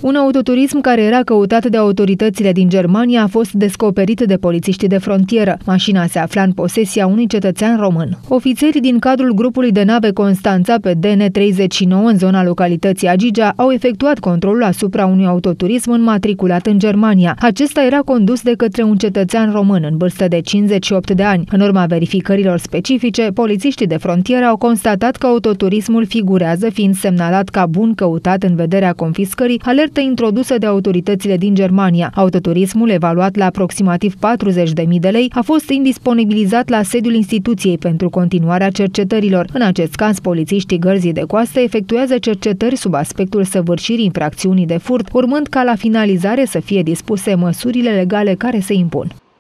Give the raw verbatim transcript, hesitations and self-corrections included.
Un autoturism care era căutat de autoritățile din Germania a fost descoperit de polițiștii de frontieră. Mașina se afla în posesia unui cetățean român. Ofițerii din cadrul grupului de nave Constanța pe D N treizeci și nouă în zona localității Agigea au efectuat controlul asupra unui autoturism înmatriculat în Germania. Acesta era condus de către un cetățean român în vârstă de cincizeci și opt de ani. În urma verificărilor specifice, polițiștii de frontieră au constatat că autoturismul figurează fiind semnalat ca bun căutat în vederea confiscării, alertă introdusă de autoritățile din Germania. Autoturismul, evaluat la aproximativ patruzeci de mii de lei, a fost indisponibilizat la sediul instituției pentru continuarea cercetărilor. În acest caz, polițiștii Gărzii de Coastă efectuează cercetări sub aspectul săvârșirii infracțiunii de furt, urmând ca la finalizare să fie dispuse măsurile legale care se impun.